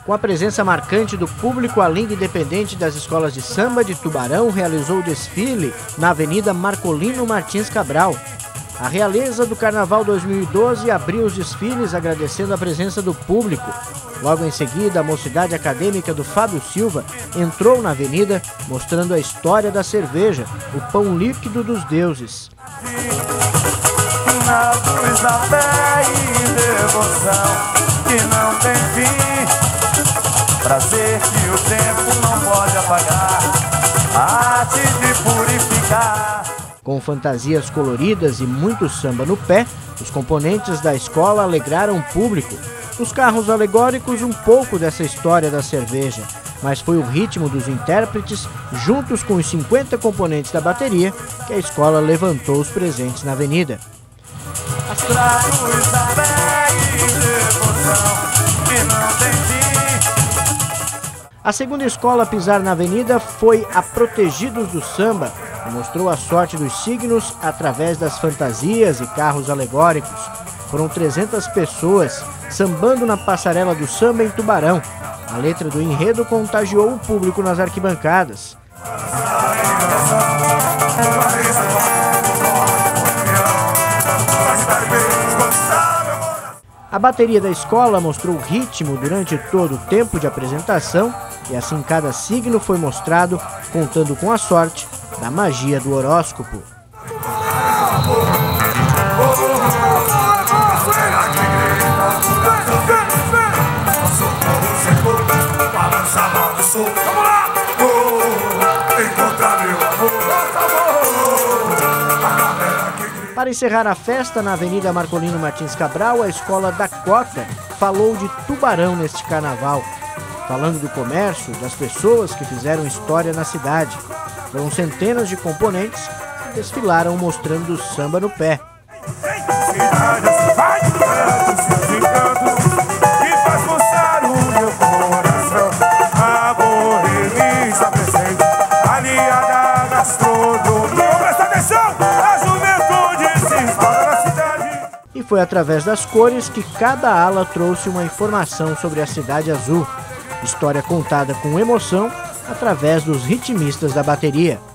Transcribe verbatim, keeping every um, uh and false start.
Com a presença marcante do público, a Liga Independente das Escolas de Samba de Tubarão realizou o desfile na Avenida Marcolino Martins Cabral. A realeza do Carnaval dois mil e doze abriu os desfiles agradecendo a presença do público. Logo em seguida, a Mocidade Acadêmica do Fábio Silva entrou na avenida mostrando a história da cerveja, o pão líquido dos deuses. Na luz da fé e devoção que não tem fim, prazer que o tempo não pode apagar, arte de purificar. Com fantasias coloridas e muito samba no pé, os componentes da escola alegraram o público. Nos carros alegóricos, um pouco dessa história da cerveja, mas foi o ritmo dos intérpretes, juntos com os cinquenta componentes da bateria, que a escola levantou os presentes na avenida. A segunda escola a pisar na avenida foi a Protegidos do Samba, que mostrou a sorte dos signos através das fantasias e carros alegóricos. Foram trezentas pessoas sambando na passarela do samba em Tubarão. A letra do enredo contagiou o público nas arquibancadas. A bateria da escola mostrou o ritmo durante todo o tempo de apresentação e assim cada signo foi mostrado, contando com a sorte da magia do horóscopo. Para encerrar a festa na Avenida Marcolino Martins Cabral, a escola Dakota falou de Tubarão neste carnaval, falando do comércio, das pessoas que fizeram história na cidade. Foram centenas de componentes que desfilaram mostrando o samba no pé. E foi através das cores que cada ala trouxe uma informação sobre a Cidade Azul. História contada com emoção através dos ritmistas da bateria.